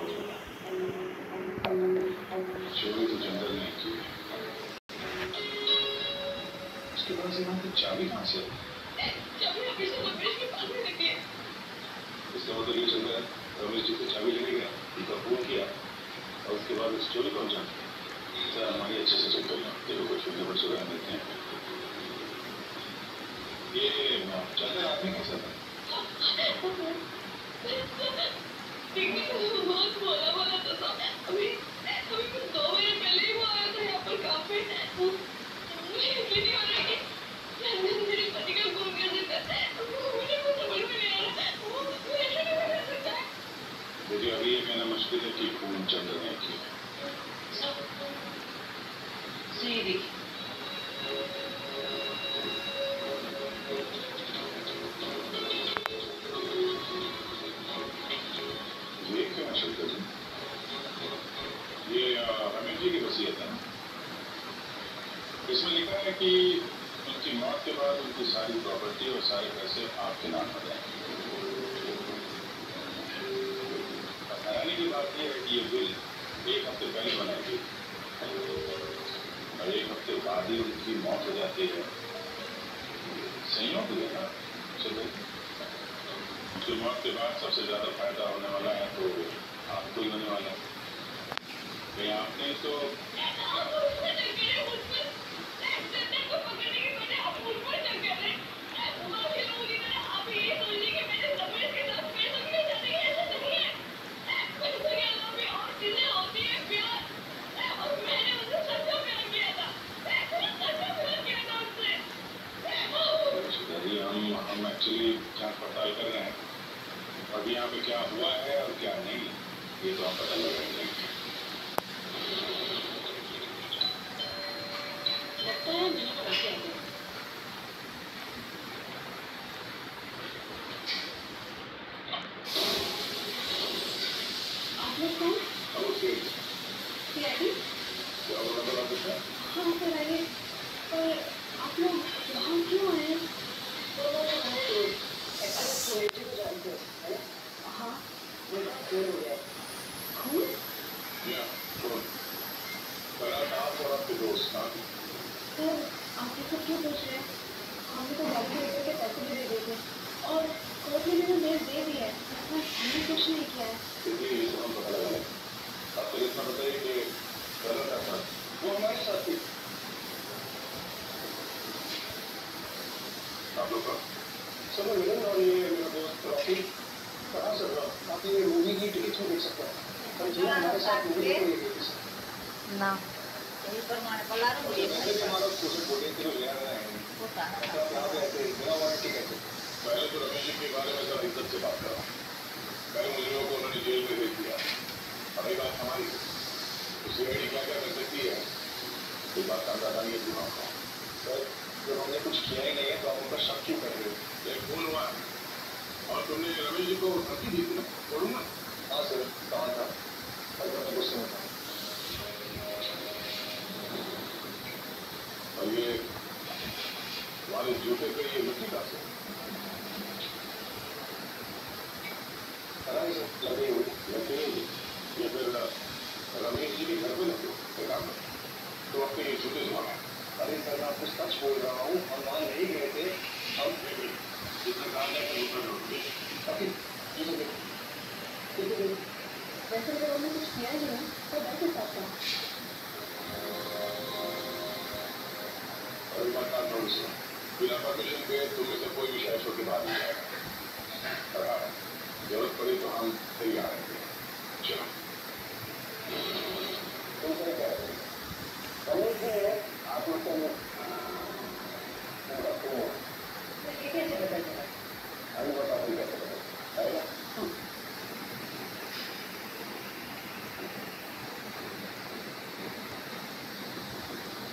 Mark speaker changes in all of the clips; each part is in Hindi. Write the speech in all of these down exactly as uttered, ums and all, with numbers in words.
Speaker 1: चोरी तो जंगल में की, उसके पास यहाँ की चाबी कहाँ से? चाबी हमेशा रमेश के पास में रखी है। इसका मतलब ये चल रहा है रमेश जी को चाबी लेने गया, उनका फोन किया और उसके बाद उस चोरी पहुंचा। सर हमारी अच्छे से चेक करना, देखो कुछ फिर पर चुरा मिलते हैं। ये चंदन आदमी कैसा था? बहुत बोला बोला तो था। अभी अभी कुछ दो महीने पहले ही वो आया था यहाँ पर काम पे। मुझे यकीन नहीं हो रहा कि चंदन मेरे पति का खून कर देता है। मुझे कुछ समझ में नहीं आ रहा, वो ऐसा कैसे कर सकता है? मुझे अभी ये कहना मुश्किल है कि खून चंदन ने किया। सही देखिए। ये क्यों है शंकर जी? ये रमेश जी की वसीयत है। इसमें लिखा है कि उनकी मौत के बाद उनकी सारी प्रॉपर्टी और सारे पैसे आपके नाम हो जाएंगे। हैरानी की बात यह है कि ये बिल एक हफ्ते पहले बनाई गई और एक हफ्ते बाद ही उनकी मौत हो जाती है। संयोग हुआ ना चलो, उनकी मौत के बाद सबसे ज्यादा फायदा होने वाला है तो आपको ही होने वाला है। कहीं आपने तो हम एक्चुअली जांच पड़ताल कर रहे हैं। अभी यहाँ पे क्या हुआ है और क्या नहीं, ये तो आप पता लगाएंगे। लगता है मैंने पता क्या है। आप लोग कौन? ओके। क्या है? क्या बोला बोला कुछ? हाँ सर आइए। पर आप लोग वहाँ क्यों आए? तो ऐसा थोड़े को जानते हो, है? हाँ। वो खून हो गया। खून? या खून। पर आप और आपके दोस्त ना? सर आप ये सब क्यों पूछ रहे हैं? हमने तो बाकी लोगों के पैसे भी दे दिए थे और कोर्ट ने मुझे मेल दे दी है। हमने कुछ नहीं किया है। क्योंकि ये सब हम पता लगा लें। आप तो इतना बताइए कि गलत है सर। वो हमारे साथ थी। आप लोग का सब मिलन और ये मेरा दोस्त रॉकी कहाँ से रहा? आप ये मूवी की टिकट में देख सकते हैं। पर जो हमारे साथ मूवी को ये देख सकते ना यही पर मारे पलारो मुझे ऐसे तुम्हारा कोशिश बोले कि ले आ रहे हैं वो कहां है आप यहां पे ऐसे बिना वारंटी कैसे? पहले तो रमेश जी के बारे में जरा इज्जत से बात करो। पहले मुझे को उन्होंने जेल में भेज दिया। अब ये बात हमारी उसी में क्या क्या कर सकती है ये बात का अंदाजा नहीं है दिमाग का। सर जब हमने कुछ किया ही नहीं है तो आप उन पर शक क्यों कर रहे हो? ये खून हुआ और तुमने रमेश जी को धमकी दी थी ना, बोलूंगा। हाँ सर कहा था और मैं गुस्से में था। और ये तुम्हारे जूते पे ये मिट्टी का से लगे हुए लगे हुए ये फिर रमेश जी के घर पे लगे हुए काम तो आपके ये जूते जुआ। अरे सर मैं आपको सच बोल रहा हूँ, हम वहाँ नहीं गए थे। हम जितना काम है वैसे अगर उन्होंने कुछ किया ही नहीं तो वैसे सकता और बात थोड़ी सी बिना परमिशन के तुम में से कोई भी शायद छोटी बात नहीं जाएगा। जरूरत पड़ी तो हम तैयार हैं। चलो तुम क्या कह रहे हो? आप लोग को ये कैसे पता चला? अभी बताओ कैसे पता चला?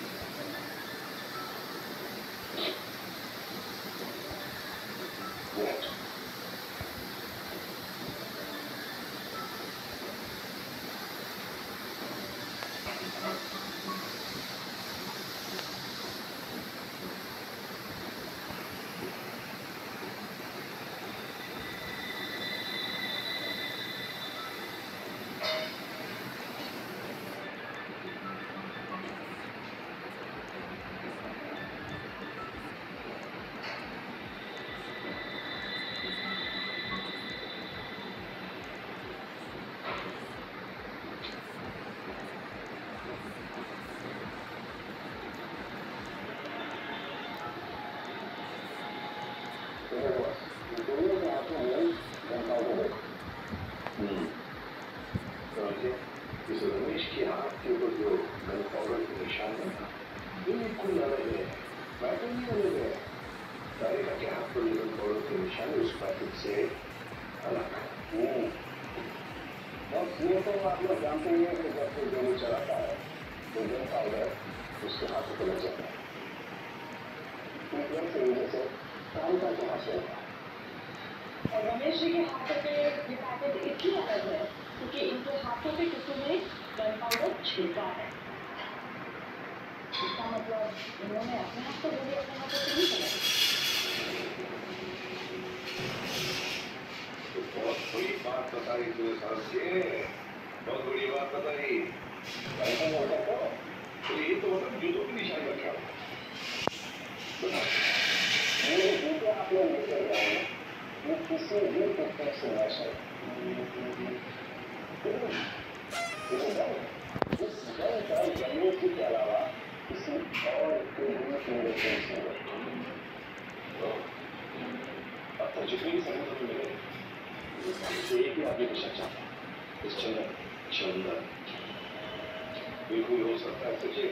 Speaker 1: वो कंडीशन उस पैकेट से अलग है। बस ये तो आप लोग जानते ही हैं कि जब कोई गोली चलाता है तो गन पाउडर उसके हाथों को लग जाता है। नेटवर्क की वजह से काम का तो हासिल होता है। और रमेश जी के हाथों पे ये पैकेट इसलिए अलग है क्योंकि इनके हाथों पे किसी ने गन पाउडर छिड़का है। इसका मतलब इन्होंने अपने हाथ को गोली अपने हाथों से नहीं चलाई। बहुत बड़ी बात बताई तूने साहब जी, बहुत बड़ी बात बताई। ऐसा होगा तो तो ये तो मतलब जूतों की निशान रखा ये जूते आप लोग लेकर जाए ये किसी भी पुस्तक से मैच है। इस गन का गन्ने के अलावा किसी और कोई फिंगरप्रिंट्स नहीं। अब तक जितनी भी सबूत मिले एक ही आदमी को शक चाहता इस चंदन चंदन बिल्कुल हो सकता है। सोचिए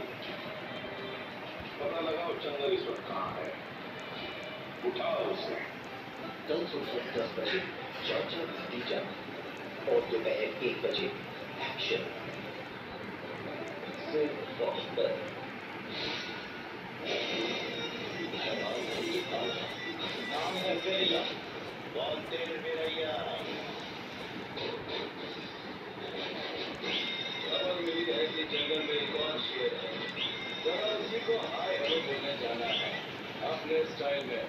Speaker 1: पता लगाओ चंदन इस वक्त कहाँ है, उठाओ उसे।
Speaker 2: कल सुबह दस बजे चर्चा नतीजा और दोपहर एक बजे एक्शन सिर्फ वॉच पर। नाम है बेरैया, बहुत देर बेरैया। खबर मिली है कि जंगल में एक और शेर है। जरा उसी को हाय हेलो बोलने जाना है अपने स्टाइल में।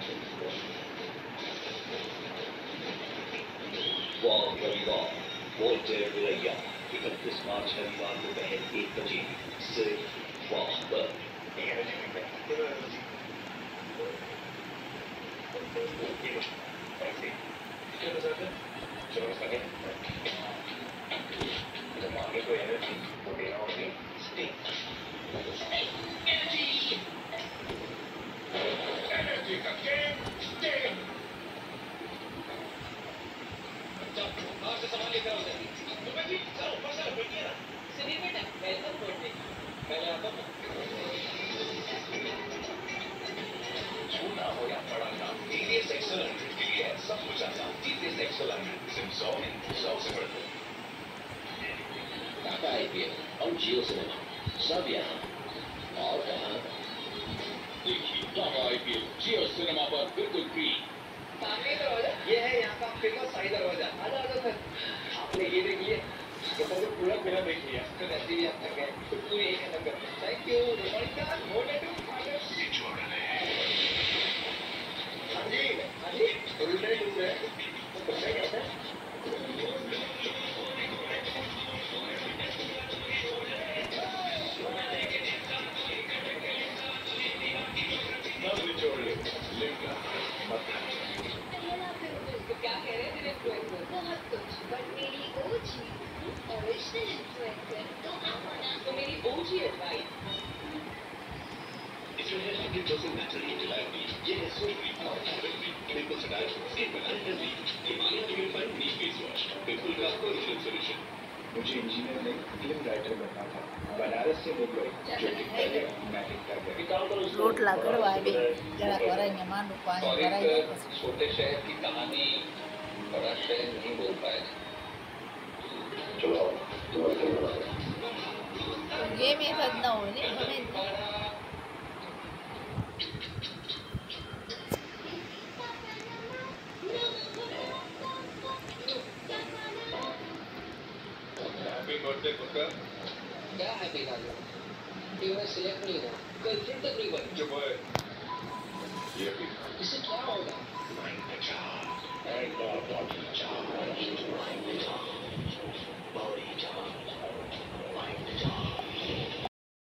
Speaker 2: वाह भाई वाह, बहुत देर बेरैया। इकतीस मार्च शनिवार दोपहर एक बजे सिर्फ वॉच पर। क्या बताते हैं? चलो सके दिमाग को एनर्जी वो देना होगी। स्टे एनर्जी एनर्जी का गेम स्टे। आज से सामान लेकर आओ जल्दी। तुम्हें भी चलो ऊपर से बैठिए ना। सुनिए बेटा, वेलकम बर्थडे। पहले आता हूँ। छोटा हो या बड़ा काम, टीवीएस एक्सेल हंड्रेड के लिए सब कुछ आसान। टीवीएस एक्सेल हंड्रेड सिम सौ सौ से बढ़कर टाटा आईपीएल और जियो सिनेमा सब यहाँ और कहाँ। देखिए टाटा आईपीएल जियो सिनेमा पर बिल्कुल फ्री। सामने दरवाजा ये है यहाँ का फेमस साई दरवाजा। आजा आजा सर, आपने ये देख लिया तो बहुत पूरा पूरा देख लिया। तो वैसे भी आप थक गए तो पूरे एक खत्म कर। थैंक यू रोमांटिक मोमेंट ये छोड़ रहे हैं। हाँ जी हाँ जी रुपए रुपए तो कैसे कैसे निचोड़ ले लिंक मत क्या कह रहे हैं तेरे इन्फ्लुएंसर? बहुत कुछ, बट मेरी ओजी ओरिजिनल इन्फ्लुएंसर तो आप ना तो मेरी ओजी एडवाइस इस वजह से कि जैसे नेचुरली डिलाइवरी ये है सोई और एवरी बिल्कुल सदा स्किन बनाने healthy Himalaya purified neem face wash बिल्कुल का ओरिजिनल सॉल्यूशन। मुझे इंजीनियर नहीं फिल्म राइटर बनना था। बनारस से मुंबई जो कि पहले मैजिक कर गया
Speaker 3: रोट लागड़ वाली जरा करेंगे मान लो पानी करेंगे।
Speaker 2: छोटे शहर की कहानी बड़ा शहर नहीं बोल पाए। चलो
Speaker 3: ये में करना हो नहीं हमें
Speaker 2: हैप्पी बर्थडे कुकर। क्या हैप्पी बर्थडे? टीम में सिलेक्ट नहीं हुआ, गर्लफ्रेंड तक नहीं बनी। चुप है। ये भी। इसे क्या होगा? माइंड अच्छा। एंड